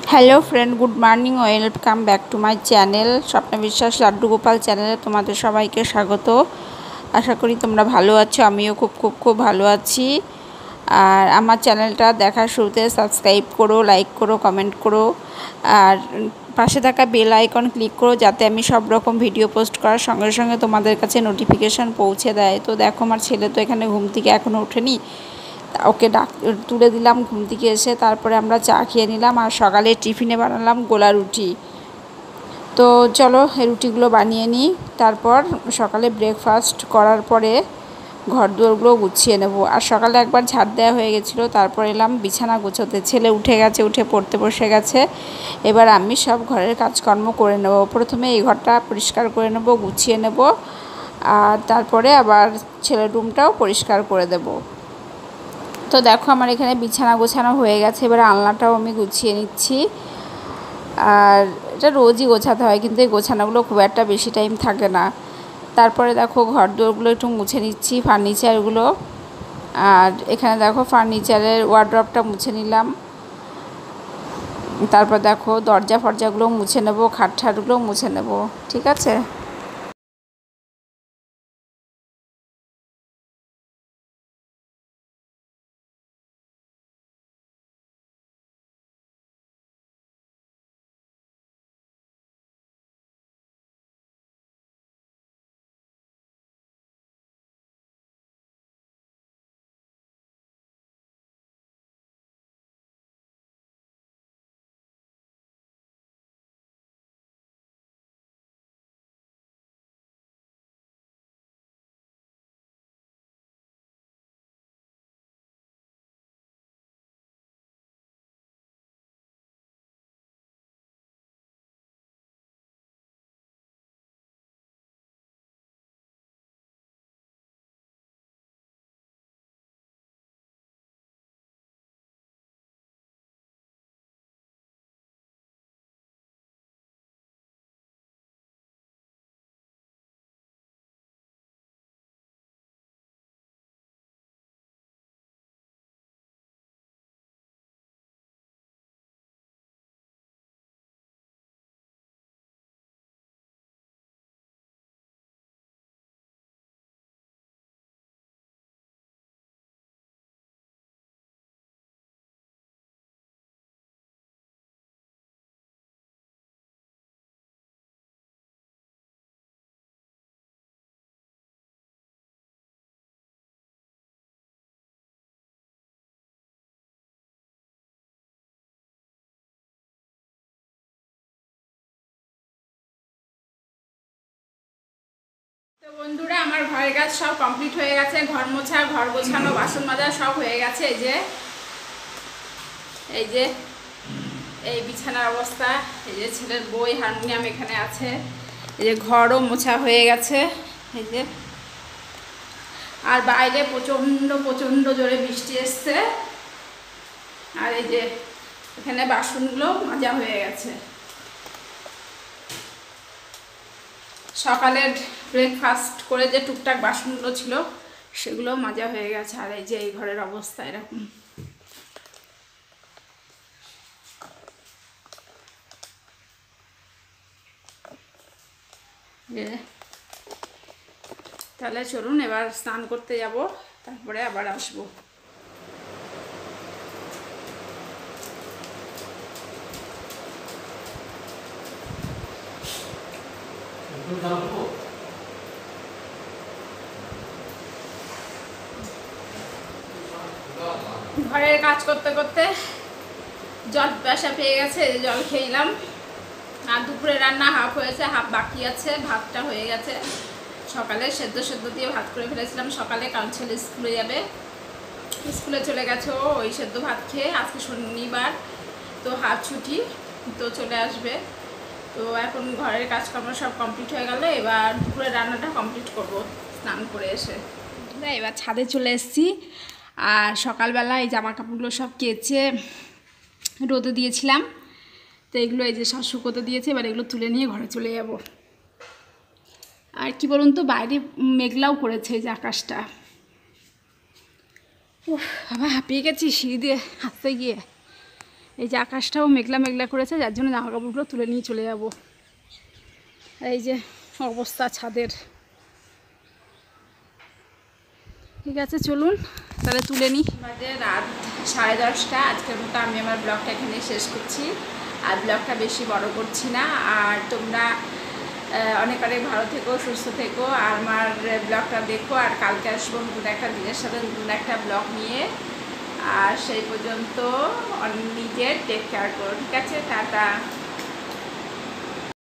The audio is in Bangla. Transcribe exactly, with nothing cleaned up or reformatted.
Hello friend, good morning, welcome back to my channel Swapna Biswas laddu Gopal চ্যানেলে তোমাদের সবাইকে স্বাগত। আশা করি তোমরা ভালো আছো, আমিও খুব খুব খুব ভালো আছি। আর আমার চ্যানেলটা দেখার শুরুতে সাবস্ক্রাইব করো, লাইক করো, কমেন্ট করো, আর পাশে থাকা বেল আইকন ক্লিক করো যাতে আমি সব রকম ভিডিও পোস্ট করার সঙ্গে সঙ্গে তোমাদের কাছে নোটিফিকেশান পৌঁছে দেয়। তো দেখো, আমার ছেলে তো এখানে ঘুম থেকে এখনও ওঠেনি, ওকে ডাক তুলে দিলাম ঘুম থেকে এসে। তারপরে আমরা চা খেয়ে নিলাম আর সকালে টিফিনে বানালাম গোলা রুটি। তো চলো এই রুটিগুলো বানিয়ে নিই, তারপর সকালে ব্রেকফাস্ট করার পরে ঘর দুয়ারগুলো গুছিয়ে নেব। আর সকালে একবার ঝাড় দেওয়া হয়ে গেছিলো, তারপর এলাম বিছানা গুছোতে। ছেলে উঠে গেছে, উঠে পড়তে বসে গেছে। এবার আমি সব ঘরের কাজকর্ম করে নেব। প্রথমে এই ঘরটা পরিষ্কার করে নেব, গুছিয়ে নেব, আর তারপরে আবার ছেলের রুমটাও পরিষ্কার করে দেব। তো দেখো, আমার এখানে বিছানা গোছানো হয়ে গেছে, এবার আলনাটাও আমি গুছিয়ে নিচ্ছি। আর এটা রোজই গোছাতে হয়, কিন্তু এই গোছানোগুলো খুব একটা বেশি টাইম থাকে না। তারপরে দেখো ঘর দোরগুলো একটু মুছে নিচ্ছি, ফার্নিচারগুলো। আর এখানে দেখো ফার্নিচারের ওয়ার্ড্রপটা মুছে নিলাম। তারপর দেখো দরজা ফরজাগুলো মুছে নেব, খাট ঠাটগুলো মুছে নেব, ঠিক আছে। তো বন্ধুরা, আমার ঘরের কাজ সব কমপ্লিট হয়ে গেছে। ঘর মোছা, ঘর গোছানো, বাসন মাজা সব হয়ে গেছে। এই যে এই যে এই বিছানার অবস্থা, এই যে ছেলের বই, হারমোনিয়াম এখানে আছে, এই যে ঘরও মোছা হয়ে গেছে, এই যে। আর বাইরে প্রচণ্ড প্রচণ্ড জোরে বৃষ্টি এসছে। আর এই যে এখানে বাসনগুলো মাজা হয়ে গেছে। সকালের ব্রেকফাস্ট করে যে টুকটাক বাসনগুলো ছিল সেগুলো মাজা হয়ে গেছে। আর এই যে এই ঘরের অবস্থা এরকম। তাহলে চলুন এবার স্নান করতে যাব, তারপরে আবার আসবো। ঘরের কাজ করতে করতে জল পিপাসা পেয়ে গেছে, জল খেলাম। আর দুপুরে রান্না হাফ হয়েছে, হাফ বাকি আছে। ভাতটা হয়ে গেছে, সকালে সেদ্ধ সেদ্ধ দিয়ে ভাত করে ফেলেছিলাম সকালে, কারণ ছেলে স্কুলে যাবে, স্কুলে চলে গেছে ও ওই সেদ্ধ ভাত খেয়ে। আজকে শনিবার, তো হাফ ছুটি, তো চলে আসবে। তো এখন ঘরের কাজকর্ম সব কমপ্লিট হয়ে গেল, এবার দুপুরে রান্নাটা কমপ্লিট করব স্নান করে এসে। এবার ছাদে চলে এসেছি। আর সকালবেলা এই জামা কাপড়গুলো সব কেচে রোদে দিয়েছিলাম, তো এগুলো এই যে সব শুকোতে দিয়েছে। এবার এগুলো তুলে নিয়ে ঘরে চলে যাব। আর কি বলুন তো, বাইরে মেঘলাও করেছে এই যে আকাশটা। ও বাবা, হাঁপিয়ে গেছি সিঁড়ি দিয়ে হাঁটতে গিয়ে। এই যে আকাশটাও মেঘলা মেঘলা করেছে, যার জন্য জামা কাপড়গুলো তুলে নিয়ে চলে যাব। এই যে অবস্থা ছাদের। ঠিক আছে চলুন তাহলে তুলে নিই। আমাদের রাত সাড়ে দশটা। আজকের মতো আমি আমার ব্লগটা এখানে শেষ করছি, আর ব্লগটা বেশি বড় করছি না। আর তোমরা অনেক অনেক ভালো থেকো, সুস্থ থেকো, আর আমার ব্লগটা দেখো। আর কালকে আসবো নতুন একটা দিনের সাথে, নতুন একটা ব্লগ নিয়ে। আর সেই পর্যন্ত নিজের টেক কেয়ার করো, ঠিক আছে? টাটা।